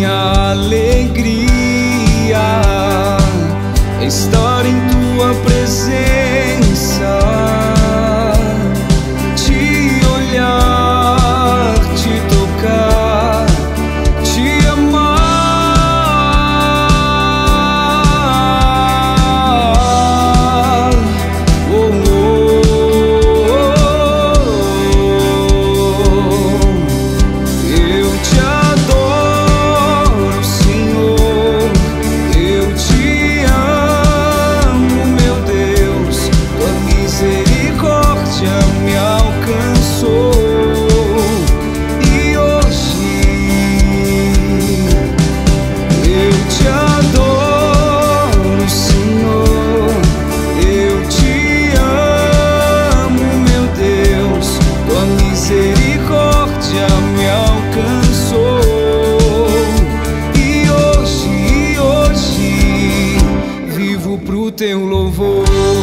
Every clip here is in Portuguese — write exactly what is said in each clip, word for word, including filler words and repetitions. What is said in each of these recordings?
minha alegria é estar em tua presença, te olhar, te tocar, te amar. Oh, oh, oh, oh. Eu te adoro, Senhor, eu te amo, meu Deus, tua misericórdia me alcançou. E hoje eu te adoro, Senhor, eu te amo, meu Deus, tua misericórdia me alcançou. E hoje, hoje vivo pro teu louvor.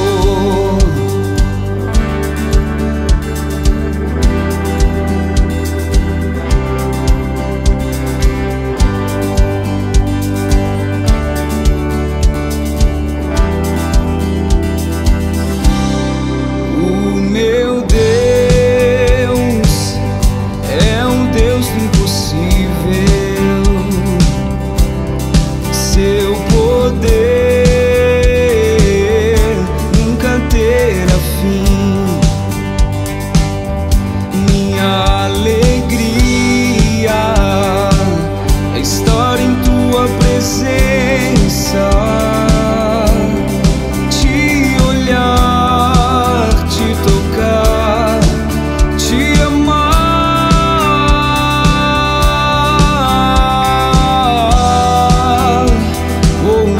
O meu Deus é o Deus do impossível, seu poder nunca terá fim. Minha alegria é estar em tua presença, te olhar, te tocar, te amar. Oh, oh,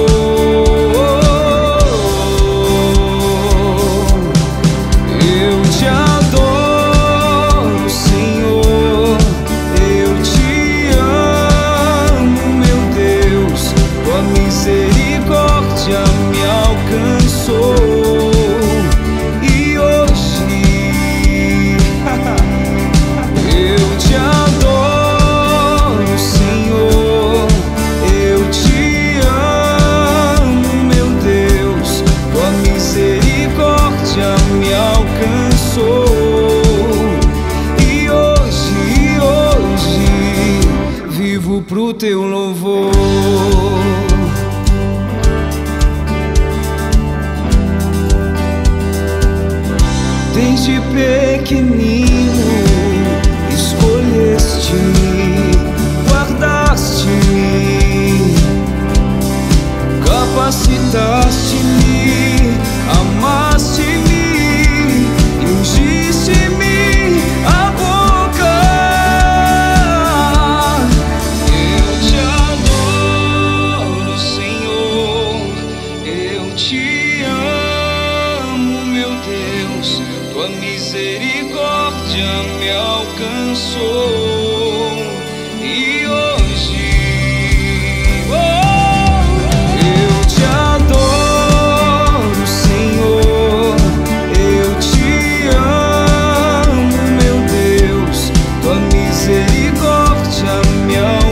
oh. Eu te adoro, Senhor, eu te amo, meu Deus, tua misericórdia me alcançou. E hoje eu te adoro, Senhor, eu te amo, meu Deus, tua misericórdia me alcançou. E hoje, hoje vivo pro teu louvor. Desde pequenino escolheste-me, guardaste-me, capacitaste-me, amaste-me e ungiste-me a boca. Eu te adoro, Senhor, eu te amo, meu Deus, tua misericórdia me alcançou. E hoje, oh, eu te adoro, Senhor, eu te amo, meu Deus, tua misericórdia me alcançou.